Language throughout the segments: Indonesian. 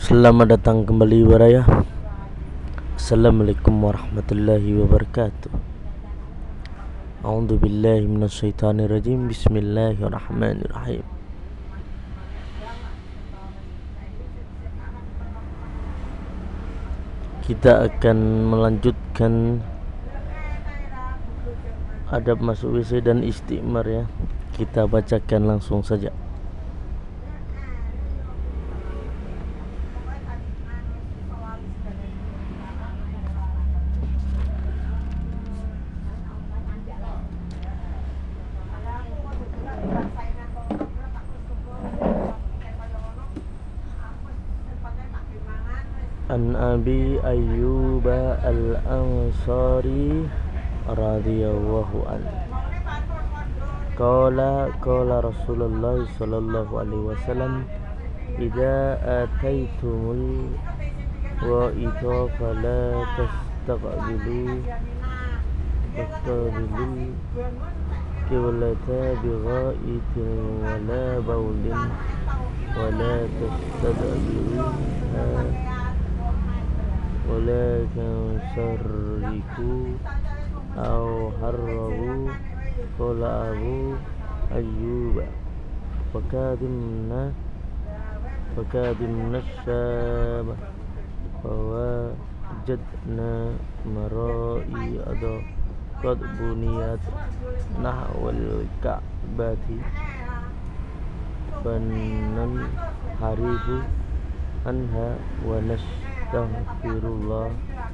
Selamat datang kembali Baraya. Assalamualaikum warahmatullahi wabarakatuh. A'udzu billahi minasyaitonir rajim. Bismillahirrahmanirrahim. Kita akan melanjutkan adab masuk WC dan istighfar ya. Kita bacakan langsung saja. An Abi Ayyub Al-Ansari radhiyallahu anhu qala Rasulullah sallallahu alaihi wasallam idza ataitumul wa'idha fala tastaqbilu qiblata bighaitin wala baulin wala tastadbiru ولكن شركوا أو حربوا قال أبو أيوب فكادمنا الشام فوجدنا مرائد قد بنيت نحو الكعبة فننحرف عنها Astaghfirullah.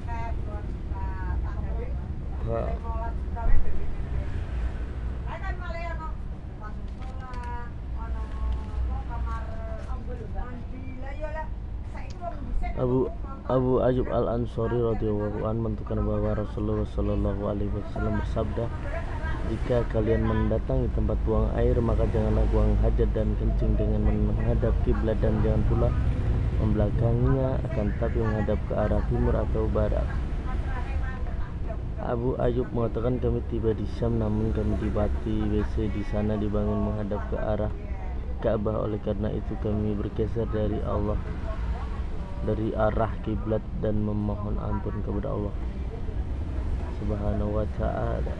Abu Ayyub Al-Ansari radhiyallahu anhu menentukan bahwa Rasulullah sallallahu alaihi wasallam bersabda, jika kalian mendatangi tempat buang air, maka janganlah buang hajat dan kencing dengan menghadap kiblat, dan jangan pula membelakanginya, akan tapi menghadap ke arah timur atau barat. Abu Ayyub mengatakan, kami tiba di Syam, namun kami dibati WC di sana dibangun menghadap ke arah Ka'bah. Oleh karena itu kami bergeser dari arah kiblat dan memohon ampun kepada Allah Subhanahu wa ta'ala.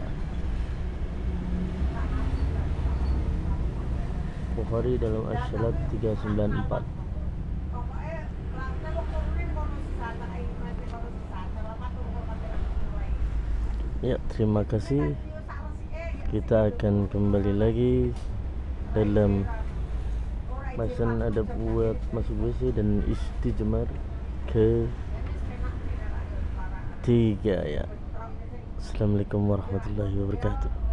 Bukhari dalam As-Salat 394. Ya, terima kasih. Kita akan kembali lagi dalam bahasan adab buat masuk WC dan istijmar ke 3 ya. Assalamualaikum warahmatullahi wabarakatuh.